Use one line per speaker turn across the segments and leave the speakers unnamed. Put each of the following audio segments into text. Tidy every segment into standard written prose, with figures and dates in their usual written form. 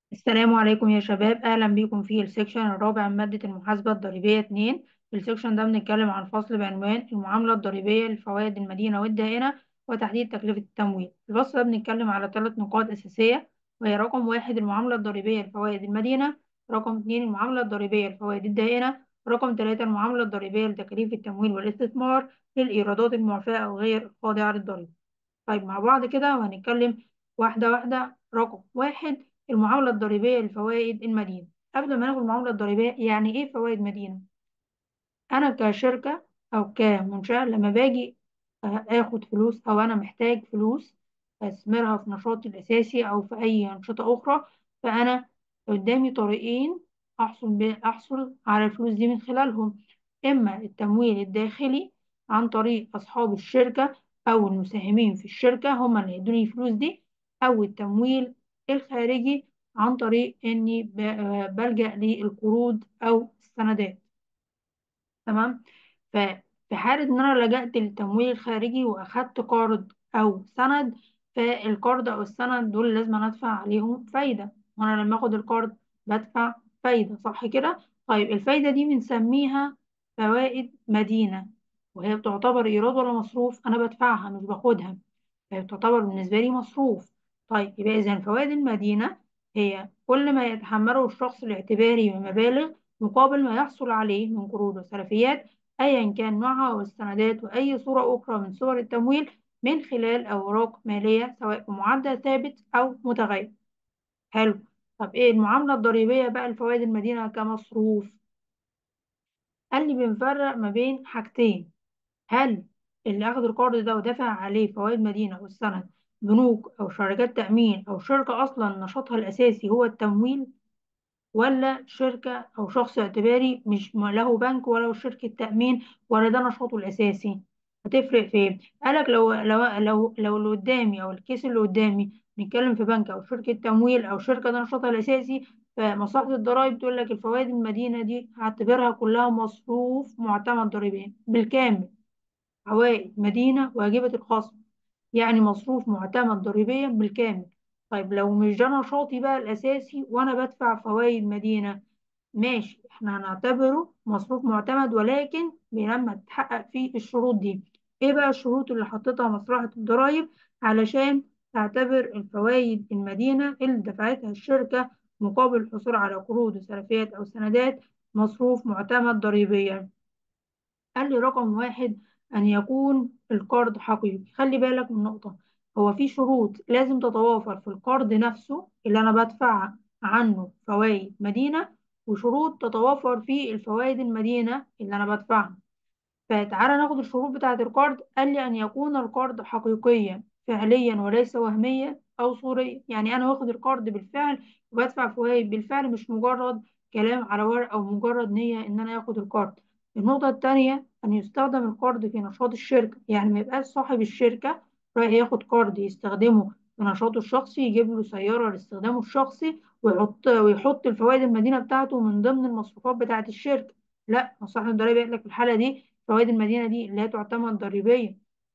السلام عليكم يا شباب، أهلا بيكم في السكشن الرابع من مادة المحاسبة الضريبية 2. في السكشن ده بنتكلم عن فصل بعنوان المعاملة الضريبية لفوائد المدينة والدائنة وتحديد تكلفة التمويل. في الفصل ده بنتكلم على 3 نقاط أساسية، وهي رقم 1 المعاملة الضريبية لفوائد المدينة، رقم 2 المعاملة الضريبية لفوائد الدائنة، رقم 3 المعاملة الضريبية لتكاليف التمويل والاستثمار للإيرادات المعفاة أو غير الخاضعة للضريبة. طيب مع بعض كده وهنتكلم واحدة واحدة. رقم 1 المعاملة الضريبية لفوائد المدينة. قبل ما ناخد المعاملة الضريبية، يعني إيه فوائد مدينة؟ أنا كشركة أو كمنشأة لما باجي آخد فلوس، أو أنا محتاج فلوس أستثمرها في نشاطي الأساسي أو في أي أنشطة أخرى، فأنا قدامي طريقين أحصل على الفلوس دي من خلالهم. إما التمويل الداخلي عن طريق أصحاب الشركة أو المساهمين في الشركة هم اللي يدوني الفلوس دي، أو التمويل الخارجي عن طريق إني بلجأ للقروض أو السندات. تمام. ففي حالة إن أنا لجأت للتمويل الخارجي وأخدت قرض أو سند، فالقرض أو السند دول لازم أنا أدفع عليهم فايدة، وأنا لما أخد القرض بدفع فايدة، صح كده؟ طيب الفايدة دي بنسميها فوائد مدينة، وهي بتعتبر إيراد ولا مصروف؟ أنا بدفعها مش باخدها، فهي بتعتبر بالنسبة لي مصروف. طيب يبقى إذا فوائد المدينة هي كل ما يتحمله الشخص الاعتباري من مبالغ مقابل ما يحصل عليه من قروض وسلفيات، أيا كان نوعها، والسندات وأي صورة أخرى من صور التمويل من خلال أوراق مالية سواء بمعدل ثابت أو متغير. حلو. طب إيه المعاملة الضريبية بقى لفوائد المدينة كمصروف؟ قال لي بنفرق ما بين حاجتين. هل اللي أخد القرض ده ودافع عليه فوائد مدينة والسند بنوك أو شركات تأمين أو شركة أصلا نشاطها الأساسي هو التمويل، ولا شركة أو شخص اعتباري مش له بنك ولا شركة تأمين ولا ده نشاطه الأساسي؟ هتفرق في إيه؟ قالك لو اللي قدامي أو الكيس اللي قدامي بنتكلم في بنك أو شركة تمويل أو شركة ده نشاطها الأساسي، فمصلحة الضرايب تقول لك الفوائد المدينة دي هعتبرها كلها مصروف معتمد ضريبيا بالكامل. عوائد مدينة واجبة الخصم، يعني مصروف معتمد ضريبيا بالكامل. طيب لو مش ده نشاطي بقى الأساسي وأنا بدفع فوائد مدينة، ماشي، احنا هنعتبره مصروف معتمد، ولكن لما تتحقق فيه الشروط دي. ايه بقى الشروط اللي حطيتها مصلحة الضرائب علشان تعتبر الفوائد المدينة اللي دفعتها الشركة مقابل الحصول على قروض وسلفيات أو سندات مصروف معتمد ضريبيا؟ قال لي رقم 1 أن يكون القرض حقيقي. خلي بالك من نقطة، هو في شروط لازم تتوافر في القرض نفسه اللي أنا بدفع عنه فوائد مدينة، وشروط تتوافر في الفوائد المدينة اللي أنا بدفعها. فتعالى ناخد الشروط بتاعة القرض. قال لي أن يكون القرض حقيقيا فعليا وليس وهميا أو صوريا، يعني أنا واخد القرض بالفعل وبدفع فوائد بالفعل، مش مجرد كلام على ورق أو مجرد نية إن أنا آخد القرض. النقطة التانية أن يستخدم القرض في نشاط الشركة، يعني ما يبقاش صاحب الشركة رايح ياخد قرض يستخدمه في نشاطه الشخصي، يجيب له سيارة لاستخدامه الشخصي ويحط الفوائد المدينة بتاعته من ضمن المصروفات بتاعة الشركة. لا، صاحب الضريبة يقول لك في الحالة دي فوائد المدينة دي اللي هي تعتمد ضريبيا.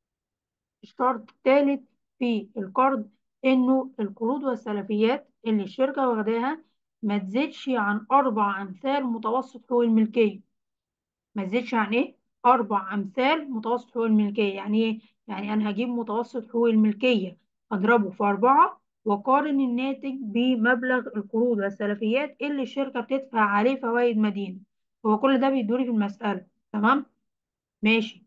الشرط الثالث في القرض إنه القروض والسلفيات اللي الشركة واخداها ما تزيدش عن 4 أمثال متوسط حقوق الملكية. ما تزيدش عن إيه؟ 4 أمثال متوسط حقوق الملكية. يعني إيه؟ يعني أنا هجيب متوسط حقوق الملكية أضربه في 4 وقارن الناتج بمبلغ القروض والسلفيات اللي الشركة بتدفع عليه فوائد مدينة. هو كل ده بيدوري في المسألة. تمام؟ ماشي.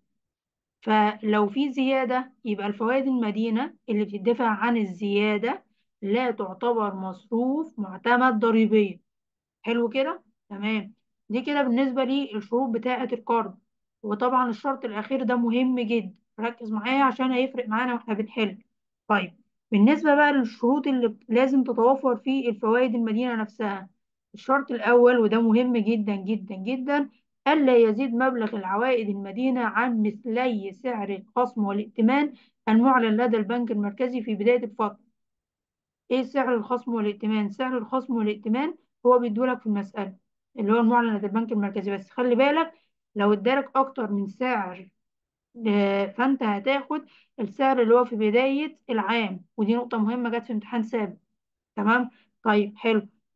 فلو في زيادة يبقى الفوائد المدينة اللي بتدفع عن الزيادة لا تعتبر مصروف معتمد ضريبيا. حلو كده؟ تمام. دي كده بالنسبة للشروط بتاعة القرض. وطبعا الشرط الأخير ده مهم جدا، ركز معايا عشان هيفرق معانا واحنا بنحل. طيب بالنسبة بقى للشروط اللي لازم تتوفر في الفوائد المدينة نفسها، الشرط الأول وده مهم جدا جدا جدا: ألا يزيد مبلغ العوائد المدينة عن مثلي سعر الخصم والائتمان المعلن لدى البنك المركزي في بداية الفترة. ايه سعر الخصم والائتمان؟ سعر الخصم والائتمان هو بيدولك في المسألة اللي هو المعلن لدى البنك المركزي، بس خلي بالك لو ادالك اكتر من سعر فانت هتاخد السعر اللي هو في بداية العام، ودي نقطة مهمة جت في امتحان سابق. تمام. طيب حلو.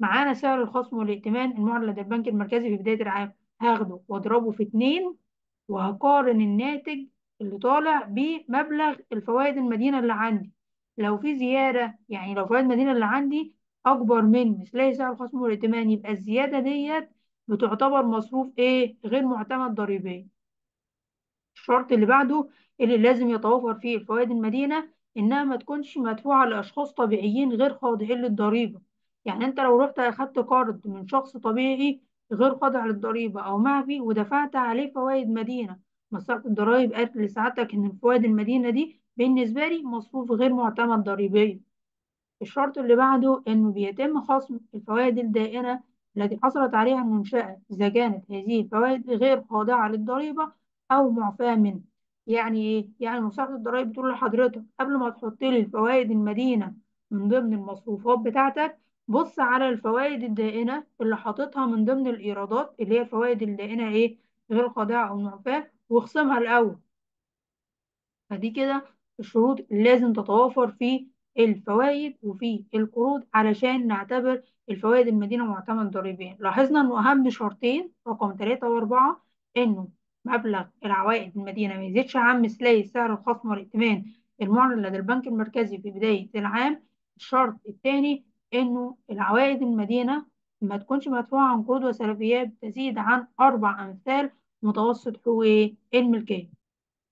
معانا سعر الخصم والائتمان المعلن لدى البنك المركزي في بداية العام، هاخده واضربه في 2، وهقارن الناتج اللي طالع بمبلغ الفوائد المدينة اللي عندي. لو في زيادة، يعني لو فوائد المدينة اللي عندي أكبر من مثلي سعر الخصم والائتمان، يبقى الزيادة ديت بتعتبر مصروف إيه؟ غير معتمد ضريبيا. الشرط اللي بعده اللي لازم يتوافر فيه الفوائد المدينة إنها ما تكونش مدفوعة لأشخاص طبيعيين غير خاضعين للضريبة. يعني أنت لو رحت أخدت قرض من شخص طبيعي غير خاضع للضريبة أو معفي ودفعت عليه فوائد مدينة، مصلحة الضرايب قالت لسعادتك إن الفوائد المدينة دي بالنسبة لي مصروف غير معتمد ضريبيا. الشرط اللي بعده إنه بيتم خصم الفوائد الدائنة التي حصلت عليها المنشأة إذا كانت هذه الفوائد غير خاضعة للضريبة أو معفاة منها. يعني إيه؟ يعني مصلحة الضرايب بتقول لحضرتك قبل ما تحط لي الفوائد المدينة من ضمن المصروفات بتاعتك، بص على الفوائد الدائنة اللي حاططها من ضمن الإيرادات اللي هي الفوائد الدائنة إيه؟ غير خاضعة أو معفاة، واخصمها الأول. فدي كده الشروط اللي لازم تتوافر في الفوائد وفي القروض علشان نعتبر الفوائد المدينة معتمد ضريبيا. لاحظنا انه اهم شرطين رقم 3 و4 انه مبلغ العوائد المدينة ما يزيدش عن مثلي سعر الخصم والائتمان المعلن لدى البنك المركزي في بداية العام. الشرط الثاني انه العوائد المدينة ما تكونش مدفوعة عن قروض وسلفيات تزيد عن 4 أمثال متوسط حقوق الملكية.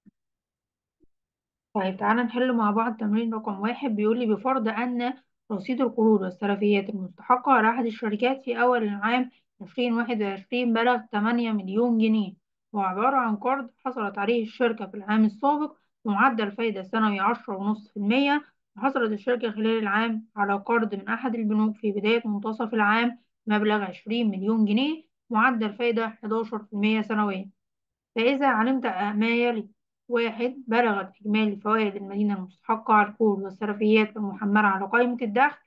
طيب تعالى نحل مع بعض تمرين رقم 1. بيقول لي بفرض أن رصيد القروض والسلفيات المستحقة على أحد الشركات في أول العام 2021 بلغ 8 مليون جنيه، هو عبارة عن قرض حصلت عليه الشركة في العام السابق بمعدل فايدة سنوي 10.5%، وحصلت الشركة خلال العام على قرض من أحد البنوك في بداية منتصف العام مبلغ 20 مليون جنيه معدل فايدة 11% سنويا. فإذا علمت ما يلي: 1. بلغت إجمالي فوائد المدينة المستحقة على القروض والسلفيات المحملة على قائمة الدخل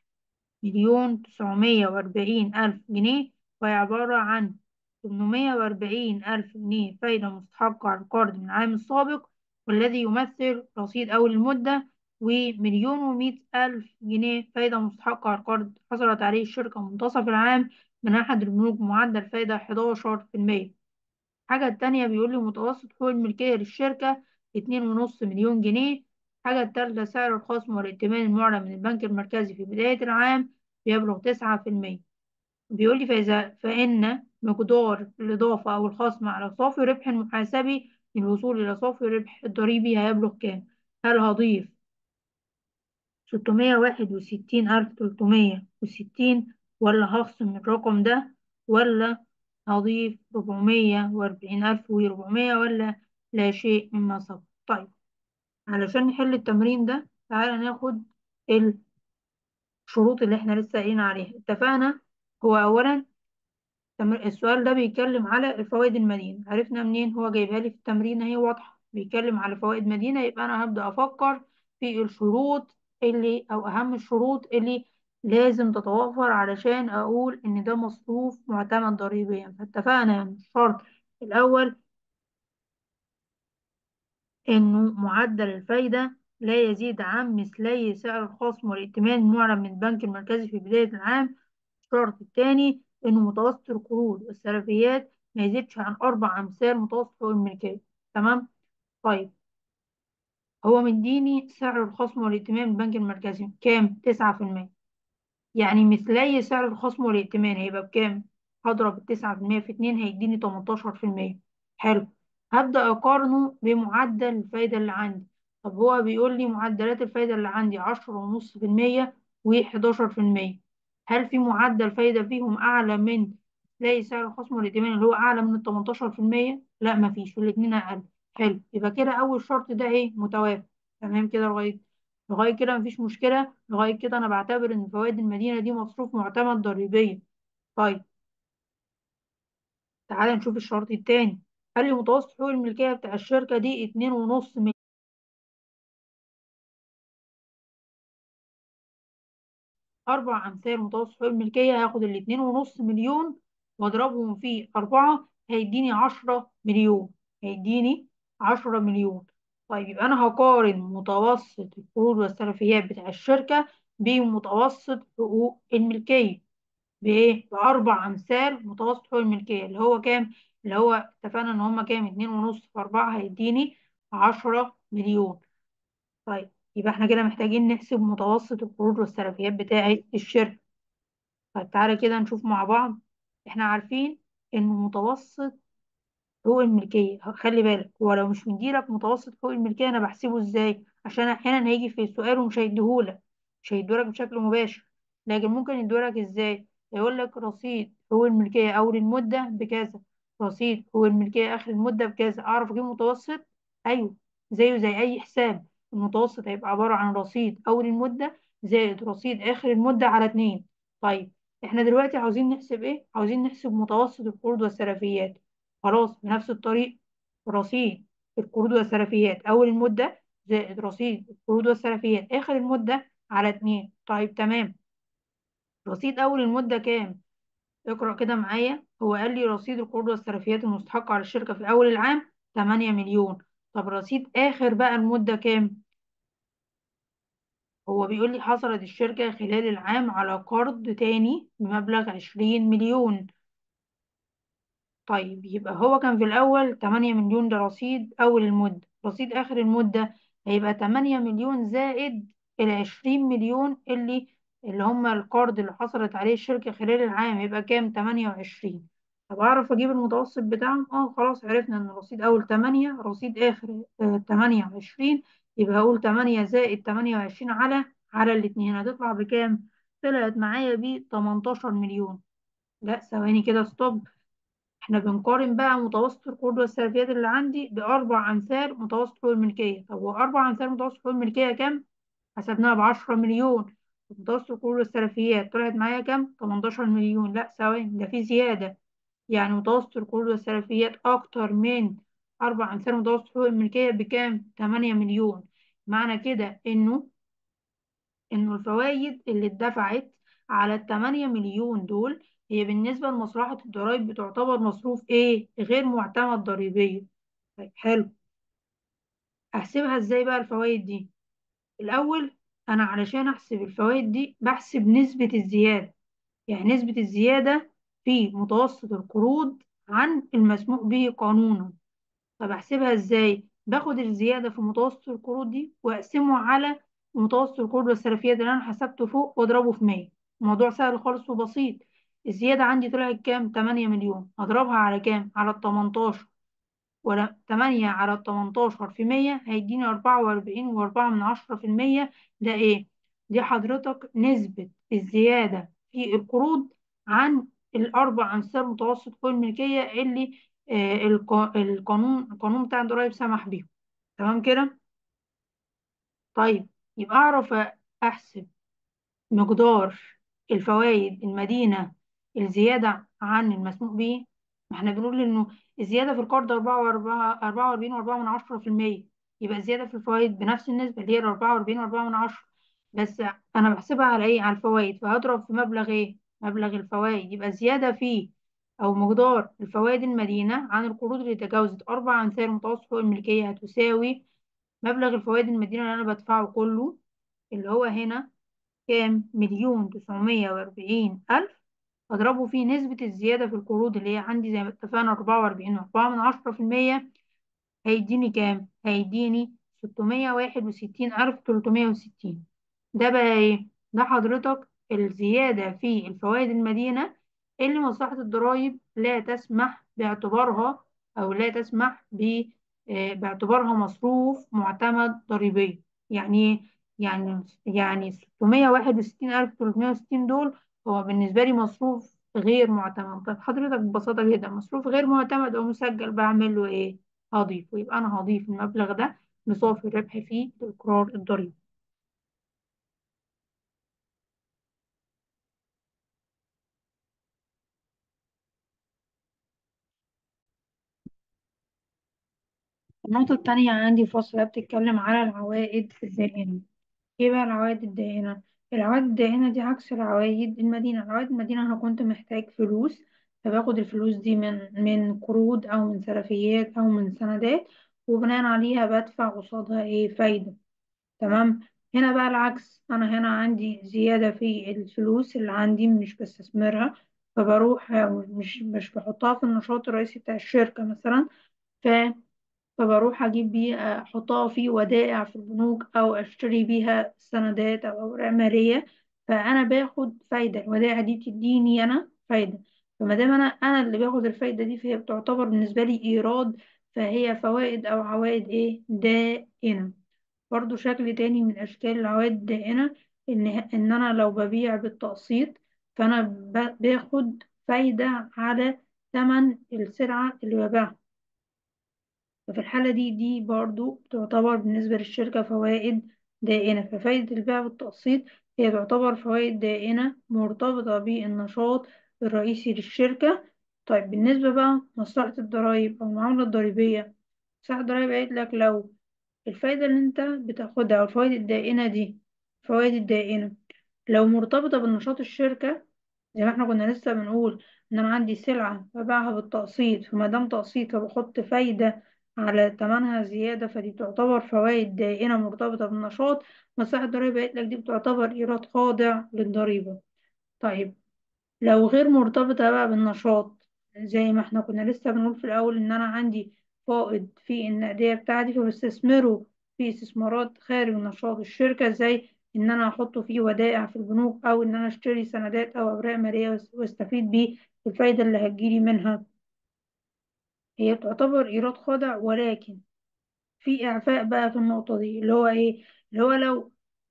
1,940,000 جنيه، وهي عبارة عن 840,000 جنيه فايدة مستحقة على القرض من العام السابق والذي يمثل رصيد أول المدة، و1,100,000 جنيه فايدة مستحقة على القرض حصلت عليه الشركة منتصف العام من أحد البنوك بمعدل فايدة 11%. الحاجة التانية بيقول لي متوسط حقوق الملكية للشركة 2.5 مليون جنيه. الحاجة التالتة سعر الخصم والائتمان المعلن من البنك المركزي في بداية العام بيبلغ 9%. بيقول لي فإن مقدار الإضافة أو الخصم على صافي الربح المحاسبي للوصول إلى صافي الربح الضريبي هيبلغ كام؟ هل هضيف 661,360، ولا هخصم الرقم ده، ولا هضيف 440,400، ولا لا شيء مما سبق؟ طيب علشان نحل التمرين ده تعالى ناخد الشروط اللي احنا لسه قايلين عليها. اتفقنا هو أولا السؤال ده بيتكلم على الفوائد المدينة، عرفنا منين؟ هو جايبها لي في التمرين اهي واضحة، بيتكلم على فوائد مدينة، يبقى أنا هبدأ أفكر في الشروط اللي أو أهم الشروط اللي لازم تتوفر علشان أقول إن ده مصروف معتمد ضريبيا. فاتفقنا يعني الشرط الأول إنه معدل الفايدة لا يزيد عن مثلي سعر الخصم والائتمان المعلن من البنك المركزي في بداية العام. الشرط الثاني إنه متوسط القروض والسلفيات ما يزيدش عن 4 أمثال متوسط حقوق الملكية. تمام؟ طيب هو مديني سعر الخصم والائتمان من البنك المركزي كام؟ 9%. يعني مثلي سعر الخصم والائتمان هيبقى بكام؟ هضرب 9% في 2 هيديني 18%. حلو. هبدأ أقارنه بمعدل الفايدة اللي عندي. طب هو بيقول لي معدلات الفايدة اللي عندي 10.5% و11%. هل في معدل فايدة فيهم أعلى من تلاقي سعر الخصم والائتمان اللي هو أعلى من 18%؟ لا مفيش، والاتنين أقل. حلو، يبقى كده أول شرط ده إيه؟ متوافق. تمام كده لغاية كده مفيش مشكلة. لغاية كده أنا بعتبر إن فوائد المدينة دي مصروف معتمد ضريبيا. طيب تعالى نشوف الشرط التاني. قال لي متوسط حقوق الملكية بتاع الشركة دي 2.5 مليون، 4 أمثال متوسط حقوق الملكية. هاخد ال2.5 مليون وأضربهم في 4 هيديني 10 مليون. هيديني 10 مليون. طيب يبقى أنا هقارن متوسط القروض والسلفيات بتاع الشركة بمتوسط حقوق الملكية. بايه؟ باربع امثال متوسط حقوق الملكيه، اللي هو كام؟ اللي هو اتفقنا ان هما كام؟ 2.5 في 4 هيديني 10 مليون. طيب يبقى احنا كده محتاجين نحسب متوسط القروض والسلفيات بتاعي الشركه. طيب تعالى كده نشوف مع بعض. احنا عارفين ان متوسط حقوق الملكية، خلي بالك هو لو مش مديلك متوسط حقوق الملكية أنا بحسبه إزاي؟ عشان أحيانا هيجي في السؤال ومش هيديهولك، مش هيديهولك بشكل مباشر، لكن ممكن يديهولك إزاي؟ يقول لك رصيد حقوق الملكية أول المدة بكذا، رصيد حقوق الملكية آخر المدة بكذا، أعرف أجيب متوسط؟ أيوه، زيه زي أي حساب. المتوسط هيبقى عبارة عن رصيد أول المدة زائد رصيد آخر المدة على اتنين. طيب احنا دلوقتي عاوزين نحسب ايه؟ عاوزين نحسب متوسط القروض والسلفيات. خلاص بنفس الطريقة، رصيد القروض والسلفيات أول المدة زائد رصيد القروض والسلفيات آخر المدة على اتنين. طيب تمام، رصيد أول المدة كام؟ اقرأ كده معايا، هو قال لي رصيد القروض والسلفيات المستحقة على الشركة في أول العام 8 مليون. طب رصيد آخر بقى المدة كام؟ هو بيقول لي حصلت الشركة خلال العام على قرض تاني بمبلغ 20 مليون. طيب يبقى هو كان في الأول 8 مليون، ده رصيد أول المدة. رصيد آخر المدة هيبقى 8 مليون زائد ال20 مليون اللي هم القرض اللي حصلت عليه الشركة خلال العام، يبقى كام؟ 28. طب أعرف أجيب المتوسط بتاعهم؟ خلاص عرفنا إن رصيد أول 8، رصيد آخر 28، يبقى هقول 8 زائد 28 على الاتنين، هتطلع بكام؟ طلعت معايا ب 18 مليون. لا ثواني كده، ستوب. احنا بنقارن بقى متوسط القروض والسلفيات اللي عندي بأربع أمثال متوسط حقوق الملكية. طب هو أربع أمثال متوسط حقوق الملكية كام؟ حسبناها ب10 مليون. متوسط القروض والسلفيات طلعت معايا كام؟ 18 مليون. لا ثواني، ده في زيادة. يعني متوسط القروض والسلفيات أكتر من أربع أمثال متوسط حقوق الملكية بكام؟ 8 مليون. معنى كده إنه الفوائد اللي اتدفعت على التمانية مليون دول هي بالنسبة لمصلحة الضرائب بتعتبر مصروف إيه؟ غير معتمد ضريبيا. طيب حلو، أحسبها إزاي بقى الفوائد دي؟ الأول أنا علشان أحسب الفوائد دي بحسب نسبة الزيادة، يعني نسبة الزيادة في متوسط القروض عن المسموح به قانونا. طب احسبها ازاي؟ باخد الزيادة في متوسط القروض دي واقسمه على متوسط القروض والسلفيات اللي انا حسبته فوق واضربه في 100. الموضوع سهل خالص وبسيط. الزيادة عندي طلعت كام؟ 8 مليون. اضربها على كام؟ على ال 18. ولا 8 على ال 18 في 100 هيديني 44.4%. ده ايه؟ دي حضرتك نسبة الزيادة في القروض عن الأربع أمثال متوسط حقوق الملكية اللي القانون بتاع الضرايب سمح بيهم. تمام كده؟ طيب يبقى أعرف أحسب مقدار الفوائد المدينة الزيادة عن المسموح به. ما احنا بنقول إنه الزيادة في القرض 44.4%، يبقى الزيادة في الفوائد بنفس النسبة اللي هي 44.4. بس أنا بحسبها على إيه؟ على الفوائد، فهضرب في مبلغ إيه؟ مبلغ الفوائد. يبقى الزيادة فيه أو مقدار الفوائد المدينة عن القروض اللي تجاوزت أربع أمثال متوسط حقوق الملكية هتساوي مبلغ الفوائد المدينة اللي أنا بدفعه كله، اللي هو هنا كام؟ 1,940,000. أضربه في نسبة الزيادة في القروض اللي هي عندي زي ما اتفقنا 44.4%، هيديني كام؟ هيديني 661,360. ده بقى إيه؟ ده حضرتك الزيادة في الفوائد المدينة اللي مصلحة الضرائب لا تسمح باعتبارها، أو لا تسمح باعتبارها مصروف معتمد ضريبيا. يعني إيه؟ يعني 661,360 دول هو بالنسبة لي مصروف غير معتمد. طب حضرتك ببساطة جدا مصروف غير معتمد أو مسجل بعمل له إيه؟ هضيفه. يبقى أنا هضيف المبلغ ده لصافي الربح في الإقرار الضريبي. النقطة التانية عندي فاصلة بتتكلم على العوائد الدائنة. ايه بقى العوائد الدائنة؟ العوائد الدائنة دي عكس العوائد المدينة. العوائد المدينة أنا كنت محتاج فلوس، فباخد الفلوس دي من قروض أو من سلفيات أو من سندات، وبناء عليها بدفع قصادها ايه؟ فايدة. تمام. هنا بقى العكس، انا هنا عندي زيادة في الفلوس اللي عندي مش بستثمرها، فبروح مش بحطها في النشاط الرئيسي بتاع الشركة مثلا. ف فبروح اجيب بيه احطها في ودائع في البنوك، او اشتري بيها سندات او اوراق مالية. فانا باخد فايدة، الودائع دي بتديني انا فايدة. فما دام انا اللي باخد الفايدة دي، فهي بتعتبر بالنسبة لي ايراد. فهي فوائد او عوائد ايه دائمة. برضو شكل تاني من أشكال العوائد الدائمة، إن أنا لو ببيع بالتقسيط، فأنا باخد فايدة على ثمن السلعة اللي ببيعها. ففي الحالة دي برضو تعتبر بالنسبة للشركة فوائد دائمة. ففايدة البيع بالتقسيط هي تعتبر فوائد دائمة مرتبطة بالنشاط الرئيسي للشركة. طيب بالنسبة بقى مصلحة الضرائب أو المعاملة الضريبية، مصلحة الضرائب قالت لك لو الفايدة اللي انت بتاخدها او الفوائد الدائنة دي، الفوائد الدائنة لو مرتبطة بالنشاط الشركة، زي ما احنا كنا لسه بنقول ان انا عندي سلعة ببيعها بالتقسيط، فما دام تقسيط فبحط فايدة على ثمنها زيادة، فدي تعتبر فوائد دائنة مرتبطة بالنشاط. مصلحة الضريبة قالت لك دي بتعتبر إيراد خاضع للضريبة. طيب لو غير مرتبطة بقى بالنشاط، زي ما احنا كنا لسه بنقول في الأول إن أنا عندي فائض في النقدية بتاعتي فبستثمره في استثمارات خارج نشاط الشركة، زي إن أنا أحطه في ودائع في البنوك، أو إن أنا أشتري سندات أو أوراق مالية واستفيد بيه الفايدة اللي هتجيلي منها. هي تعتبر إيراد خاضع، ولكن في إعفاء بقى في النقطة دي، اللي هو إيه؟ اللي هو لو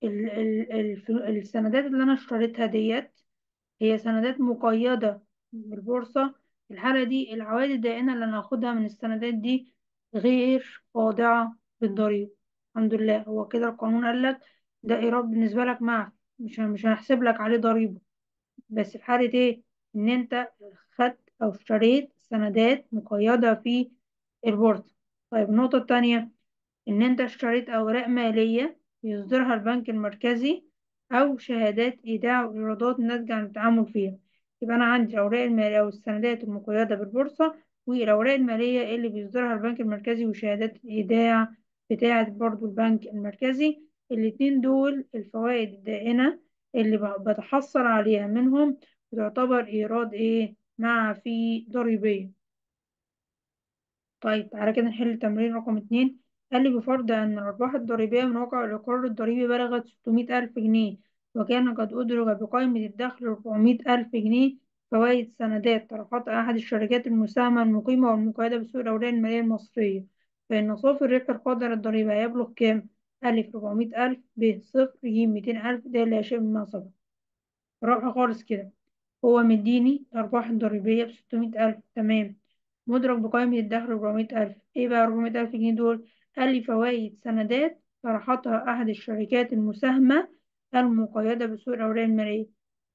السندات اللي أنا اشتريتها ديت هي سندات مقيدة بالبورصة، في الحالة دي العوائد الدائنة اللي أنا هاخدها من السندات دي غير خاضعة للضريبة. الحمد لله، هو كده القانون قال لك ده إيراد بالنسبة لك معفي، مش هنحسب لك عليه ضريبة. بس في حالة إيه؟ إن أنت خدت أو اشتريت سندات مقيدة في البورصة. طيب النقطة التانية، إن أنت اشتريت أوراق مالية يصدرها البنك المركزي، أو شهادات إيداع وإيرادات ناتجة عن التعامل فيها. يبقى أنا عندي الأوراق المالية أو السندات المقيدة بالبورصة، والأوراق المالية اللي بيصدرها البنك المركزي، وشهادات الإيداع بتاعة برضو البنك المركزي. الاتنين دول الفوائد الدائنة اللي بتحصل عليها منهم بتعتبر إيراد إيه معفي ضريبيا. طيب تعالى كده نحل تمرين رقم 2. قال لي بفرض أن الأرباح الضريبية من واقع الإقرار الضريبي بلغت 600 ألف جنيه، وكان قد أدرج بقائمة الدخل 400 ألف جنيه فوائد سندات طرحت أحد الشركات المساهمة المقيمة والمقيدة بسوق الأوراق المالية المصرية، فإن صافي الربح القادر للضريبة هيبلغ كام؟ ألف 400 ألف، ب صفر، ج 200 ألف، د لا شيء مما سبق. راحة خالص كده. هو مديني الأرباح الضريبية ب600 ألف، تمام. مدرك بقائمة الدخل 400 ألف. إيه بقى 400 ألف جنيه دول؟ قال لي فوائد سندات طرحتها أحد الشركات المساهمة المقيدة بسوق الأوراق المالية.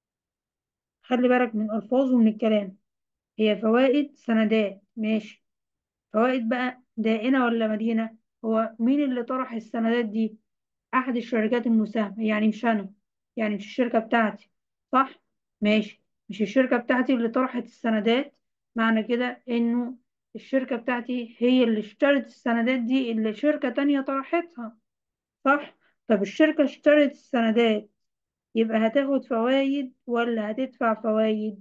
خلي بالك من ألفاظ ومن الكلام. هي فوائد سندات، ماشي. فوائد بقى دائنة ولا مدينة؟ هو مين اللي طرح السندات دي؟ أحد الشركات المساهمة، يعني مش أنا، يعني مش الشركة بتاعتي، صح؟ ماشي. مش الشركة بتاعتي اللي طرحت السندات، معنى كده إنه الشركة بتاعتي هي اللي اشترت السندات دي اللي شركة تانية طرحتها، صح؟ طب الشركة اشترت السندات، يبقى هتاخد فوايد ولا هتدفع فوايد؟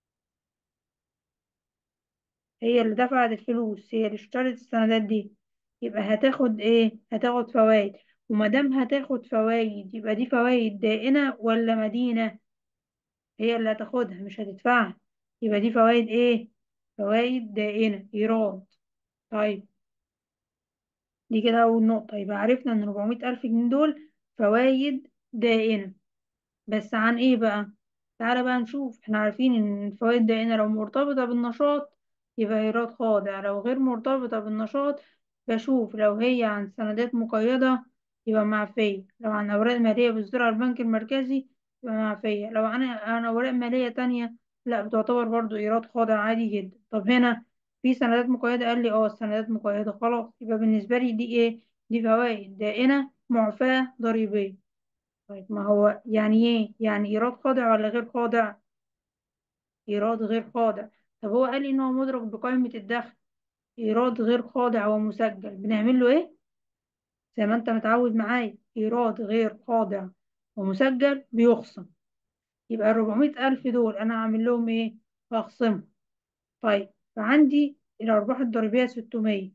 هي اللي دفعت الفلوس، هي اللي اشترت السندات دي، يبقى هتاخد ايه؟ هتاخد فوائد. وما دام هتاخد فوائد، يبقى دي فوائد دائنة ولا مدينة؟ هي اللي هتاخدها مش هتدفعها، يبقى دي فوائد ايه؟ فوائد دائنة، إيراد. طيب دي كده أول نقطة، يبقى عرفنا إن 400 ألف جنيه دول فوائد دائنة. بس عن ايه بقى؟ تعالى بقى نشوف. احنا عارفين ان الفوائد دائنة لو مرتبطة بالنشاط يبقى ايراد خاضع، لو غير مرتبطة بالنشاط بشوف لو هي عن سندات مقيدة يبقى معفية، لو عن اوراق مالية بيصدرها البنك المركزي يبقى معفية، لو عن اوراق مالية تانية لا، بتعتبر برضو ايراد خاضع عادي جدا. طب هنا في سندات مقيدة، قال لي اه السندات مقيدة، خلاص يبقى بالنسبة لي دي ايه؟ دي فوائد دائنة معفاة ضريبية. طيب ما هو يعني ايه؟ يعني ايراد خاضع ولا غير خاضع؟ ايراد غير خاضع. طب هو قال لي ان هو مدرك بقائمة الدخل، ايراد غير خاضع ومسجل، بنعمل له ايه؟ زي ما انت متعود معايا، ايراد غير خاضع ومسجل بيخصم. يبقى ال 400 ألف دول أنا هعمل لهم إيه؟ هخصمهم. طيب، فعندي الأرباح الضريبية 600،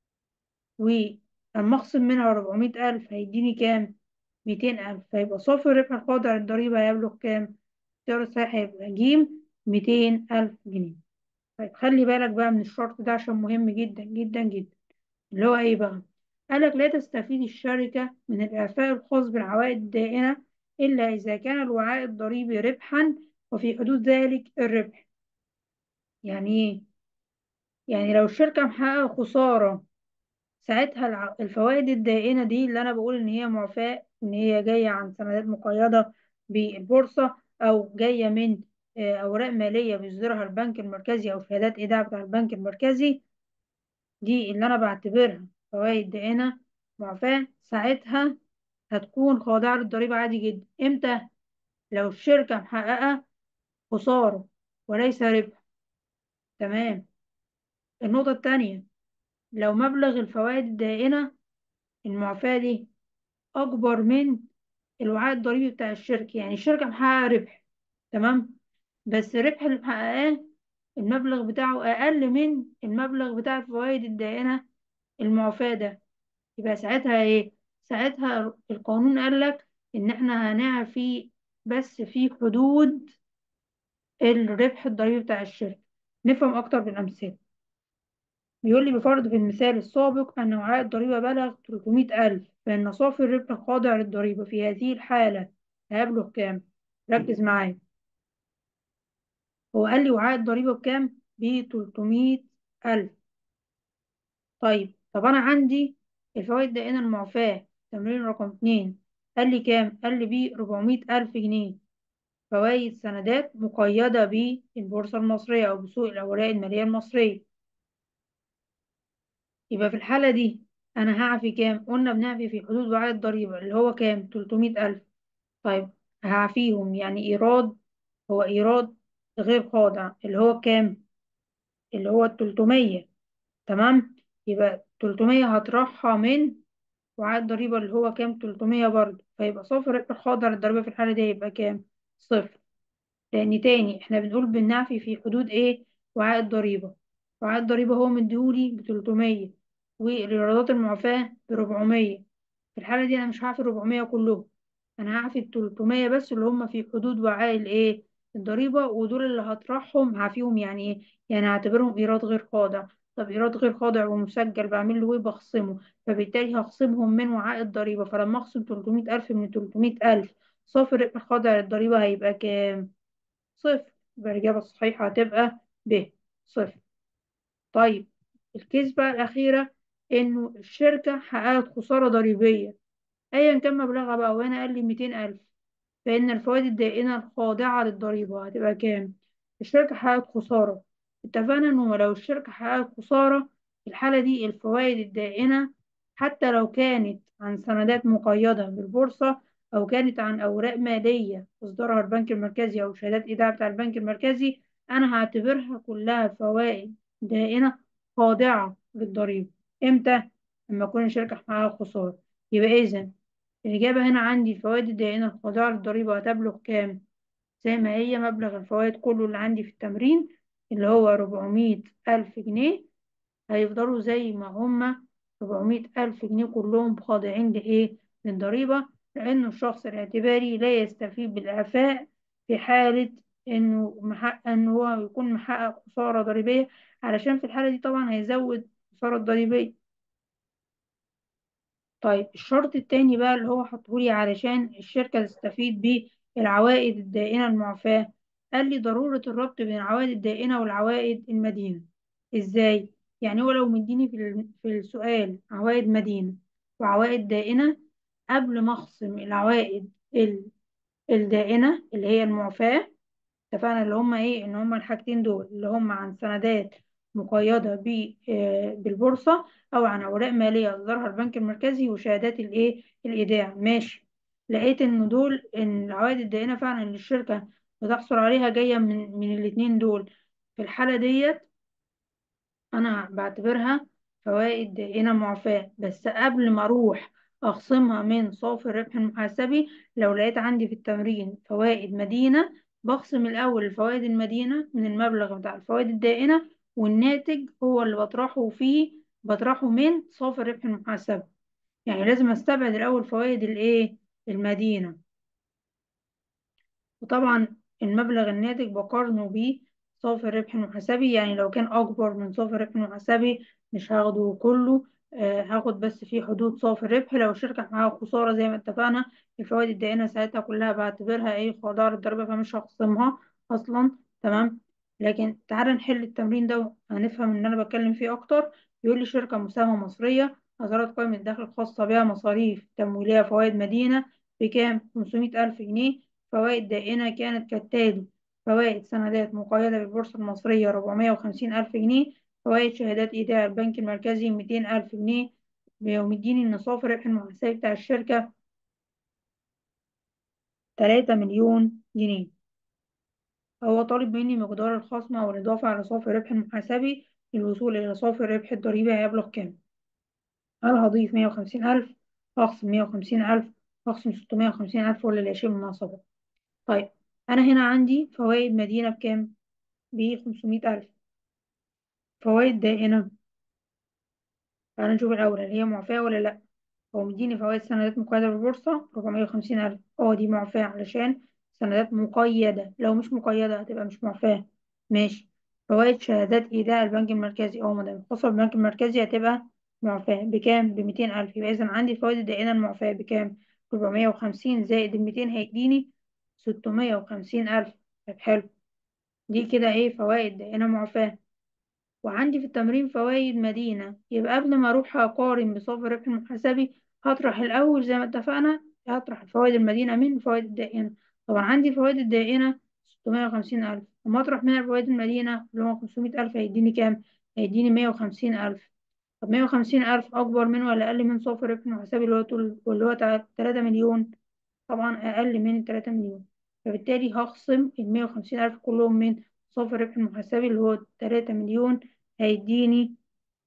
ولما أخصم منها 400 ألف هيديني كام؟ 200 ألف. فيبقى صافي الربح الخاضع للضريبة هيبلغ كام؟ اختيار الصحيح هيبقى جيم، 200 ألف جنيه. طيب خلي بالك بقى من الشرط ده عشان مهم جدا جدا جدا. اللي هو إيه بقى؟ قالك لا تستفيد الشركة من الإعفاء الخاص بالعوائد الدائنة إلا إذا كان الوعاء الضريبي ربحا وفي حدود ذلك الربح. يعني إيه؟ يعني لو الشركة محققة خسارة، ساعتها الفوائد الدائنة دي اللي أنا بقول إن هي معفاة، إن هي جاية عن سندات مقيدة بالبورصة، أو جاية من أوراق مالية بيصدرها البنك المركزي أو شهادات إيداع بتاع البنك المركزي، دي اللي أنا بعتبرها فوائد دائنة معفاة، ساعتها هتكون خاضعة للضريبة عادي جدا. إمتى؟ لو الشركة محققة خسارة وليس ربح. تمام. النقطة التانية، لو مبلغ الفوائد الدائنة المعفاة دي أكبر من الوعاء الضريبي بتاع الشركة، يعني الشركة محققة ربح، تمام، بس الربح اللي محققاه المبلغ بتاعه أقل من المبلغ بتاع الفوائد الدائنة المعفاة ده، يبقى ساعتها إيه؟ ساعتها القانون قال لك إن إحنا هنعفي بس في حدود الربح الضريبي بتاع الشركة. نفهم أكتر بالأمثلة. بيقول لي بفرض في المثال السابق أن وعاء الضريبة بلغ 300 ألف، فإن صافي الربح الخاضع للضريبة في هذه الحالة هيبلغ كام؟ ركز معايا. هو قال لي وعاء الضريبة بكام؟ ب 300 ألف. طب أنا عندي الفوائد الدائنة المعفاة، تمرين رقم 2، قال لي كام؟ قال لي ب 400 ألف جنيه فوائد سندات مقيدة بالبورصة المصرية أو بسوق الأوراق المالية المصرية. يبقى في الحالة دي أنا هعفي كام؟ قلنا بنعفي في حدود وعاء الضريبة اللي هو كام؟ 300 ألف. طيب هعفيهم يعني إيراد، هو إيراد غير خاضع اللي هو كام؟ اللي هو 300. تمام. يبقى 300 هطرحها من وعاء الضريبة اللي هو كام؟ 300 برضه، فيبقى صفر الربح الخاضع للضريبة في الحالة دي يبقى كام؟ صفر. لأن تاني احنا بنقول بالنعفي في حدود ايه؟ وعاء الضريبة. وعاء الضريبة هو مديهولي ب 300 والإيرادات المعفاة ب 400. في الحالة دي أنا مش هعفي 400 كلهم، أنا هعفي 300 بس اللي هم في حدود وعاء الإيه؟ الضريبة، ودول اللي هطرحهم هعفيهم يعني إيه؟ يعني هعتبرهم إيراد غير خاضع. طب إيراد غير خاضع ومسجل بعمل له إيه؟ بخصمه. فبالتالي هخصمهم من وعاء الضريبة، فلما أخصم 300 ألف من 300 ألف صافي الربح الخاضع للضريبة هيبقى كام؟ صفر. يبقى الإجابة الصحيحة هتبقى ب، صفر. طيب الكيس بقى الأخيرة، إنه الشركة حققت خسارة ضريبية أيا كان مبلغها بقى، وهنا قال لي 200 ألف، فإن الفوائد الدائنة الخاضعة للضريبة هتبقى كام؟ الشركة حققت خسارة. اتفقنا إنه لو الشركة حققت خسارة، في الحالة دي الفوائد الدائنة حتى لو كانت عن سندات مقيدة بالبورصة أو كانت عن أوراق مالية إصدارها البنك المركزي أو شهادات إيداع بتاع البنك المركزي، أنا هعتبرها كلها فوائد دائنة خاضعة للضريبة. إمتى؟ لما تكون الشركة محققة خسارة. يبقى إذا الإجابة هنا عندي الفوائد الدائنة الخاضعة للضريبة هتبلغ كام؟ زي ما هي مبلغ الفوائد كله اللي عندي في التمرين اللي هو 400 ألف جنيه، هيفضلوا زي ما هما 400 ألف جنيه كلهم خاضعين لإيه؟ للضريبة، لأنه الشخص الاعتباري لا يستفيد بالإعفاء في حالة إنه هو يكون محقق خسارة ضريبية، علشان في الحالة دي طبعا هيزود الخسارة الضريبية. طيب الشرط التاني بقى اللي هو حطهولي علشان الشركة تستفيد بالعوائد الدائنة المعفاة، قال لي ضرورة الربط بين العوائد الدائنة والعوائد المدينة. ازاي؟ يعني هو لو مديني في السؤال عوائد مدينة وعوائد دائنة، قبل ما اخصم العوائد الدائنة اللي هي المعفاة، اتفقنا اللي هم ايه؟ ان هم الحاجتين دول اللي هم عن سندات مقيدة بالبورصة او عن اوراق مالية اصدرها البنك المركزي وشهادات الايه؟ الايداع. ماشي. لقيت ان العوائد الدائنة فعلا اللي الشركة بتحصل عليها جاية من الاتنين دول. في الحالة ديت انا بعتبرها فوائد دائنة معفاة، بس قبل ما اروح أخصمها من صافي الربح المحاسبي. لو لقيت عندي في التمرين فوائد مدينة، بخصم الأول الفوائد المدينة من المبلغ بتاع الفوائد الدائنة، والناتج هو اللي بطرحه من صافي الربح المحاسبي. يعني لازم استبعد الأول فوائد المدينة. وطبعا المبلغ الناتج بقارنه بصافي الربح المحاسبي، يعني لو كان أكبر من صافي الربح المحاسبي مش هاخده كله، هاخد بس في حدود صافي الربح. لو الشركة معاها خسارة زي ما اتفقنا، الفوائد الدائنة ساعتها كلها بعتبرها خاضعة للضريبة، فمش هخصمها أصلا. تمام. لكن تعالى نحل التمرين ده وهنفهم إن أنا بتكلم فيه أكتر. بيقول لي شركة مساهمة مصرية أظهرت قائمة الدخل الخاصة بها مصاريف تمويلية فوائد مدينة بكام؟ 500,000 جنيه. فوائد دائنة كانت كالتالي: فوائد سندات مقيدة بالبورصة المصرية 450,000 جنيه، فوائد شهادات إيداع البنك المركزي 200,000 جنيه، ومديني إن صافي الربح المحاسبي بتاع الشركة 3 مليون جنيه. هو طالب مني مقدار الخصم أو الإضافة على صافي الربح المحاسبي للوصول إلى صافي الربح الضريبي هيبلغ كام؟ هل هضيف 150,000، هخصم 150,000، هخصم 650,000، ولا العشرين من سبق؟ طيب، أنا هنا عندي فوائد مدينة بكام؟ ب500,000. فوائد دائنة، تعالى نشوف الأول هل هي معفاة ولا لأ. هو مديني فوائد سندات مقيدة بالبورصة 450,000، دي معفاة علشان سندات مقيدة، لو مش مقيدة هتبقى مش معفاة. ماشي. فوائد شهادات إيداع البنك المركزي، مدام خاصة بالبنك المركزي هتبقى معفاة بكام؟ ب200,000. يبقى إذا عندي الفوائد الدائنة المعفاة بكام؟ 450 زائد 200 هيديني 650,000. طب حلو، دي كده فوائد دائنة معفاة. وعندي في التمرين فوائد مدينة، يبقى قبل ما أروح أقارن بصافي الربح المحاسبي هطرح الأول زي ما اتفقنا، هطرح الفوائد المدينة من الفوائد الدائنة. طبعا عندي الفوائد الدائنة 650,000، لما أطرح منها الفوائد المدينة اللي هو 500,000 هيديني كام؟ هيديني 150,000. طب 150,000 أكبر من ولا أقل من صافي الربح المحاسبي اللي هو 3 مليون؟ طبعا أقل من 3 مليون. فبالتالي هخصم ال150,000 كلهم من صافي الربح المحاسبي اللي هو 3 مليون، هيديني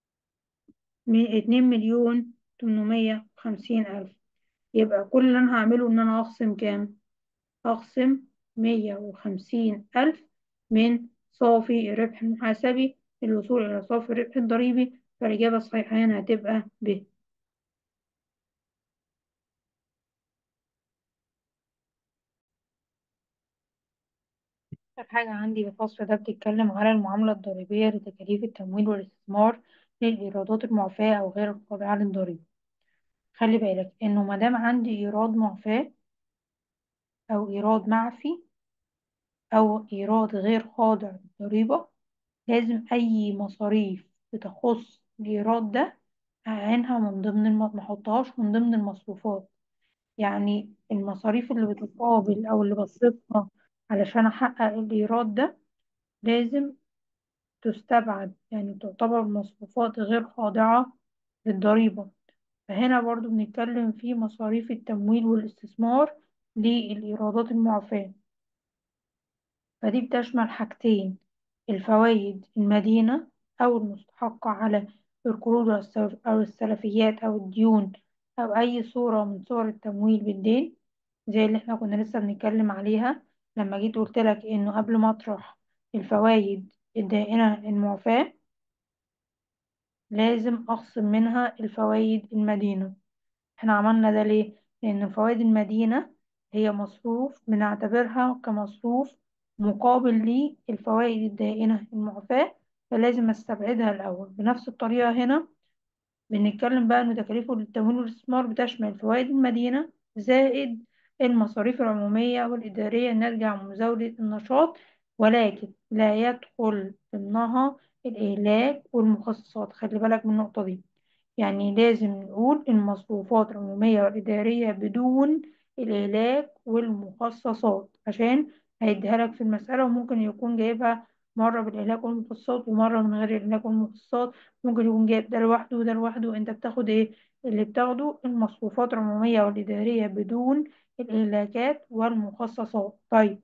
2,850,000. يبقى كل اللي أنا هعمله إن أنا هخصم كام؟ هخصم 150,000 من صافي الربح المحاسبي للوصول إلى صافي الربح الضريبي. فالإجابة الصحيحة هنا هتبقى ب. آخر حاجة عندي في الفصل ده بتتكلم على المعاملة الضريبية لتكاليف التمويل والاستثمار للإيرادات المعفاة أو غير الخاضعة للضريبة. خلي بالك إنه مادام عندي إيراد معفاة أو إيراد معفي أو إيراد غير خاضع للضريبة، لازم أي مصاريف بتخص الإيراد ده أعينها من ضمن محطهاش من ضمن المصروفات. يعني المصاريف اللي بتقابل أو اللي بصرفها علشان أحقق الإيراد ده لازم تستبعد، يعني تعتبر مصروفات غير خاضعة للضريبة. فهنا برضو بنتكلم في مصاريف التمويل والاستثمار للإيرادات المعفاة. فدي بتشمل حاجتين: الفوائد المدينة أو المستحقة على القروض أو السلفيات أو الديون أو أي صورة من صور التمويل بالدين، زي اللي احنا كنا لسه بنتكلم عليها لما جيت قلت لك إنه قبل ما أطرح الفوائد الدائنة المعفاة لازم أخصم منها الفوائد المدينة. احنا عملنا ده ليه؟ لأن فوائد المدينة هي مصروف بنعتبرها كمصروف مقابل للفوائد الدائنة المعفاة، فلازم استبعدها الأول. بنفس الطريقة هنا بنتكلم بقى إن تكاليف التمويل والاستثمار بتشمل فوائد المدينة زائد المصاريف العمومية والإدارية الناتجة عن مزاولة النشاط، ولكن لا يدخل ضمنها الإهلاك والمخصصات. خلي بالك من النقطة دي. يعني لازم نقول المصروفات العمومية والإدارية بدون الإهلاك والمخصصات، عشان هيديها لك في المسألة وممكن يكون جايبها مرة بالإهلاك والمخصصات ومرة من غير الإهلاك والمخصصات. ممكن يكون جايب ده لوحده وده لوحده. أنت بتاخد اللي بتاخده المصروفات العمومية والإدارية بدون الإهلاكات والمخصصات. طيب،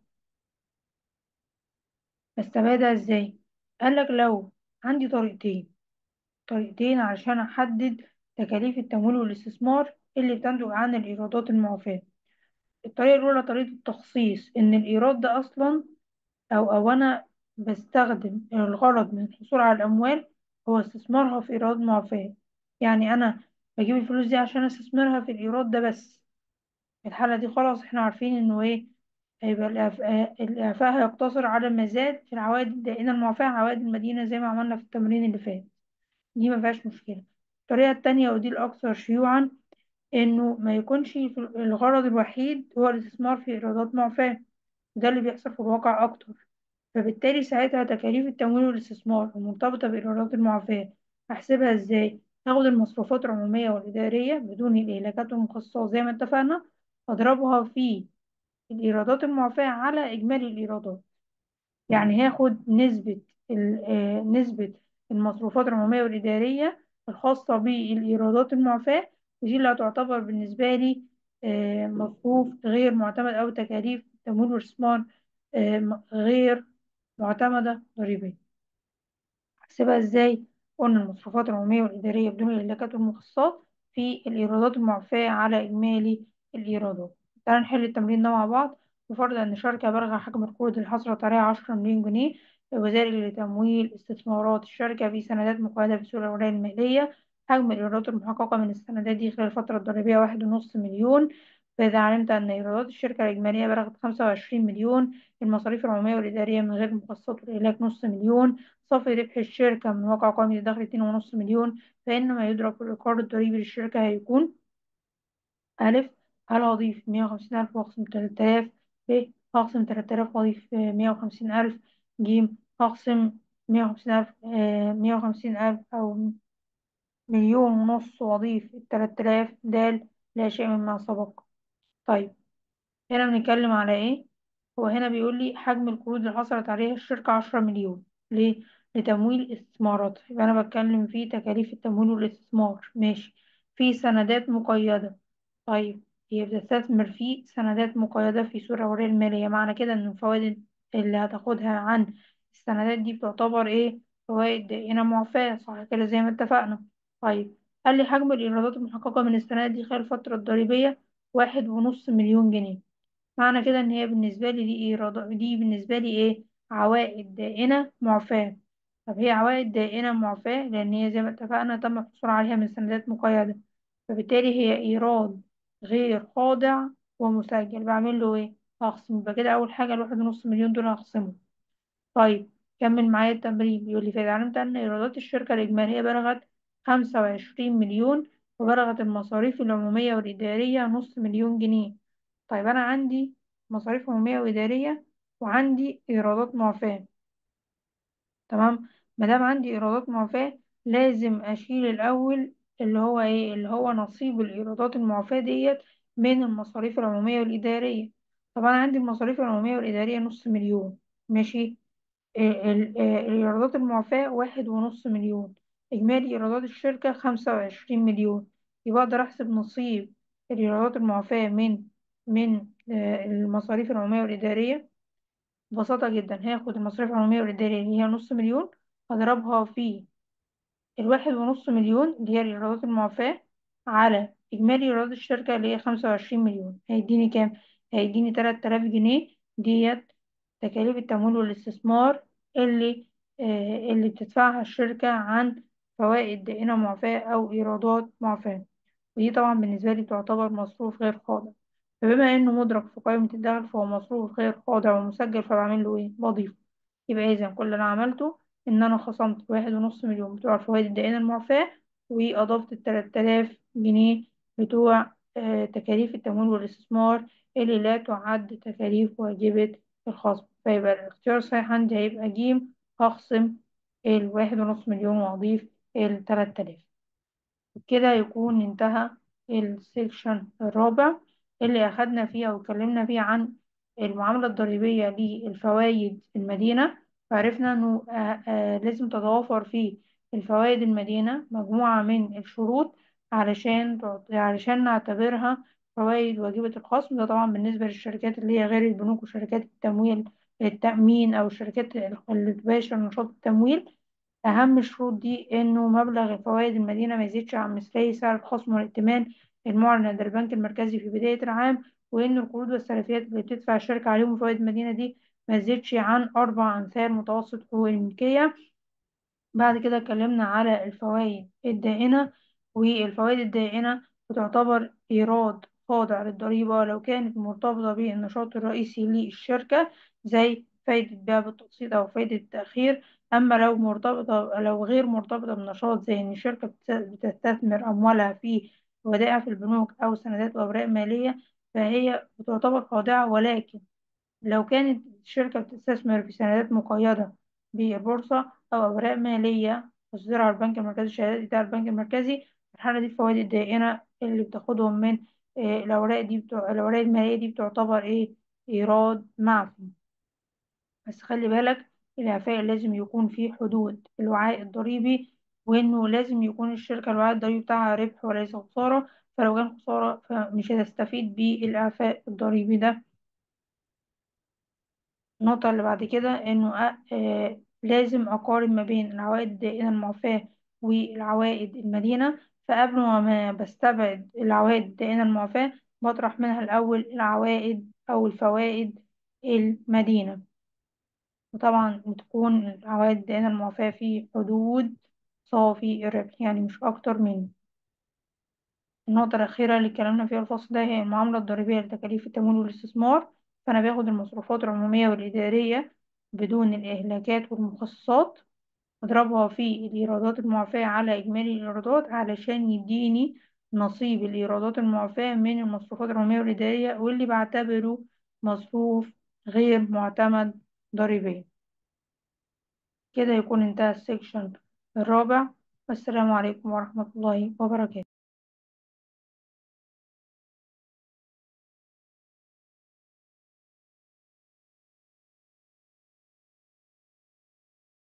استبعدها إزاي؟ قالك لو عندي طريقتين علشان أحدد تكاليف التمويل والاستثمار اللي بتنتج عن الإيرادات المعفاة. الطريقة الأولى طريقة التخصيص، إن الإيراد ده أصلا أو أنا بستخدم الغرض من الحصول على الأموال هو استثمارها في إيراد معفاة. يعني أنا بجيب الفلوس دي عشان استثمرها في الإيراد ده بس. في الحالة دي خلاص احنا عارفين إنه إيه، هيبقى الإعفاء هيقتصر على مزاد في العوائد الدائنة المعفاة عن عوائد المدينة زي ما عملنا في التمرين اللي فات. دي ما فيهاش مشكلة. الطريقة التانية ودي الأكثر شيوعا، إنه ما يكونش الغرض الوحيد هو الاستثمار في إيرادات معفاة. ده اللي بيحصل في الواقع أكتر. فبالتالي ساعتها تكاليف التمويل والاستثمار المرتبطة بإيرادات المعافاة هحسبها إزاي؟ هاخد المصروفات العمومية والإدارية بدون الإهلاكات والمخصصات زي ما اتفقنا، أضربها في الإيرادات المعفاة على إجمالي الإيرادات. يعني هاخد نسبة المصروفات العمومية والإدارية الخاصة بالإيرادات المعفاة، ودي اللي هتعتبر بالنسبة لي مصروف غير معتمد أو تكاليف تمويل واستثمار غير معتمدة ضريبيا. احسبها ازاي؟ قلنا المصروفات العمومية والإدارية بدون الإهلاكات والمخصصات في الإيرادات المعفاة على إجمالي الإيرادات. تعالى نحل التمرين ده مع بعض. بفرض أن شركة بالغة حجم القروض اللي حصلت عليها 10 مليون جنيه وذلك لتمويل استثمارات الشركة في سندات مقيدة في سوق الأوراق المالية. حجم الإيرادات المحققة من السندات دي خلال الفترة الضريبية 1.5 مليون. فإذا علمت أن إيرادات الشركة الإجمالية بلغت 25 مليون، المصاريف العمومية والإدارية من غير المخصصات والإهلاك نص 1 مليون، صافي ربح الشركة من واقع قائمة الدخل 2.5 مليون، فإن ما يدرك في الإيقار الضريبي للشركة هيكون: ألف، هل هضيف 150,000 وأقسم 3000؟ ب، هقسم 3000 وأضيف 150,000؟ ج، هقسم 150,000 150,000 أو 1,500,000 وأضيف 3000؟ د، لا شيء مما سبق. طيب، هنا بنتكلم على ايه؟ هو هنا بيقول لي حجم القروض اللي حصلت عليها الشركة 10 مليون. ليه؟ لتمويل استثمارات. يبقى أنا بتكلم في تكاليف التمويل والاستثمار. ماشي. في سندات مقيدة. طيب، هي بتستثمر في سندات مقيدة في سوق الأوراق المالية، معنى كده إن الفوائد اللي هتاخدها عن السندات دي بتعتبر ايه؟ فوائد دائنة معفاة، صح كده زي ما اتفقنا. طيب، قال لي حجم الإيرادات المحققة من السندات دي خلال الفترة الضريبية 1.5 مليون جنيه. معنى كده ان هي بالنسبه لي دي ايه؟ دي بالنسبه لي ايه؟ عوائد دائنه معفاه. طب هي عوائد دائنه معفاه لان هي زي ما اتفقنا تم الحصول عليها من سندات مقيده، فبالتالي هي ايراد غير خاضع ومسجل. بعمل له ايه؟ هخصم. يبقى كده اول حاجه ال1.5 مليون دول هخصمهم. طيب، كمل معايا التمرين. بيقول لي: فإذا علمت أن إيرادات الشركة الإجمالية بلغت 25 مليون وبلغت المصاريف العمومية والإدارية نص 1 مليون جنيه. طيب، أنا عندي مصاريف عمومية وإدارية وعندي إيرادات معفاة. تمام. مادام عندي إيرادات معفاة لازم أشيل الأول اللي هو إيه؟ اللي هو نصيب الإيرادات المعفاة ديت من المصاريف العمومية والإدارية. طب أنا عندي المصاريف العمومية والإدارية نص 1 مليون. ماشي. الإيرادات المعفاة 1.5 مليون. إجمالي إيرادات الشركة 25 مليون. يبقى أقدر أحسب نصيب الإيرادات المعفاة من المصاريف العمومية والإدارية. ببساطة جدا هاخد المصاريف العمومية والإدارية اللي هي نص 1 مليون، أضربها في 1.5 مليون اللي هي الإيرادات المعفاة على إجمالي إيرادات الشركة اللي هي 25 مليون. هيديني كام؟ هيديني 3000 جنيه. ديت تكاليف التمويل والاستثمار اللي بتدفعها الشركة عن فوائد دائنة معفاة أو إيرادات معفاة. ودي طبعا بالنسبة لي تعتبر مصروف غير خاضع. فبما إنه مدرك في قائمة الدخل فهو مصروف غير خاضع ومسجل، فبعمل له إيه؟ بضيفه. يبقى إذا كل اللي أنا عملته إن أنا خصمت 1.5 مليون بتوع الفوائد الدائنة المعفاة، وأضفت ال3000 جنيه بتوع تكاليف التمويل والاستثمار اللي لا تعد تكاليف واجبة الخصم. فيبقى الاختيار الصحيح عندي هيبقى جيم. هخصم 1.5 مليون وأضيف 3000. كده يكون انتهى السيكشن الرابع اللي أخدنا فيه أو اتكلمنا فيه عن المعاملة الضريبية للفوائد المدينة. وعرفنا إنه لازم تتوافر في الفوائد المدينة مجموعة من الشروط علشان نعتبرها فوائد واجبة الخصم. ده طبعا بالنسبة للشركات اللي هي غير البنوك وشركات التمويل التأمين أو الشركات اللي تباشر نشاط التمويل. أهم الشروط دي إنه مبلغ الفوائد المدينة ما يزيدش عن مثلي سعر الخصم والائتمان المعلن لدى البنك المركزي في بداية العام، وإن القروض والسلفيات اللي بتدفع الشركة عليهم فوائد المدينة دي ما تزيدش عن 4 أمثال متوسط حقوق الملكية. بعد كده اتكلمنا على الفوائد الدائنة. والفوائد الدائنة بتعتبر إيراد خاضع للضريبة لو كانت مرتبطة بالنشاط الرئيسي للشركة، زي فايدة بيع بالتقسيط أو فايدة التأخير. أما لو غير مرتبطة بنشاط، زي إن الشركة بتستثمر أموالها في ودائع في البنوك أو سندات وأوراق مالية، فهي بتعتبر خاضعة. ولكن لو كانت الشركة بتستثمر في سندات مقيدة بالبورصة أو أوراق مالية تصدرها البنك المركزي، الشهادات بتاع البنك المركزي، في الحالة دي الفوائد الدائنة اللي بتاخدهم من الأوراق المالية دي بتعتبر إيراد معفي. بس خلي بالك، الإعفاء لازم يكون في حدود الوعاء الضريبي، وإنه لازم يكون الشركة الوعاء الضريبي بتاعها ربح وليس خسارة. فلو كان خسارة فمش هتستفيد بالإعفاء الضريبي ده. النقطة اللي بعد كده إنه لازم أقارن ما بين العوائد الدائنة المعفاة والعوائد المدينة. فقبل ما بستبعد العوائد الدائنة المعفاة، بطرح منها الأول العوائد أو الفوائد المدينة، وطبعا بتكون العوائد الدائنة المعفاة في حدود صافي الربح، يعني مش أكتر منه. النقطة الأخيرة اللي اتكلمنا فيها الفصل ده هي المعاملة الضريبية لتكاليف التمويل والاستثمار. فأنا باخد المصروفات العمومية والإدارية بدون الإهلاكات والمخصصات، أضربها في الإيرادات المعفاة على إجمالي الإيرادات علشان يديني نصيب الإيرادات المعفاة من المصروفات العمومية والإدارية، واللي بعتبره مصروف غير معتمد ضريبيا. كده يكون انتهى السكشن الرابع. والسلام عليكم ورحمة الله وبركاته.